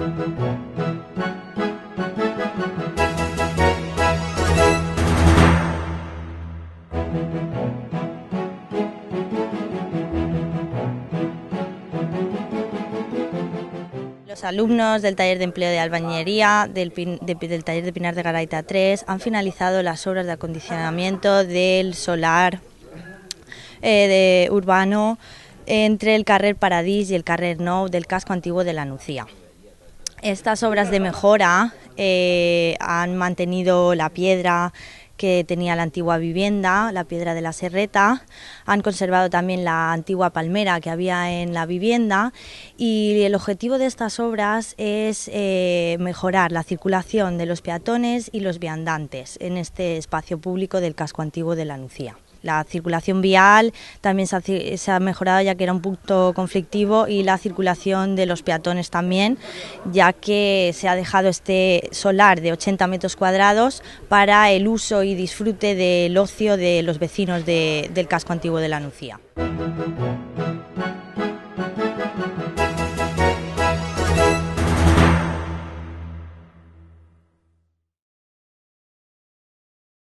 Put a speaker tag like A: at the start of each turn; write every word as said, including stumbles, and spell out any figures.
A: Los alumnos del taller de empleo de albañilería del, de, del taller de Pinar de Garaita tres han finalizado las obras de acondicionamiento del solar eh, de, urbano entre el carrer Paradís y el carrer Nou del casco antiguo de la Nucía. Estas obras de mejora eh, han mantenido la piedra que tenía la antigua vivienda, la piedra de la Serreta, han conservado también la antigua palmera que había en la vivienda, y el objetivo de estas obras es eh, mejorar la circulación de los peatones y los viandantes en este espacio público del casco antiguo de la Nucía. La circulación vial también se ha, se ha mejorado, ya que era un punto conflictivo, y la circulación de los peatones también, ya que se ha dejado este solar de ochenta metros cuadrados para el uso y disfrute del ocio de los vecinos de, del casco antiguo de la Nucía.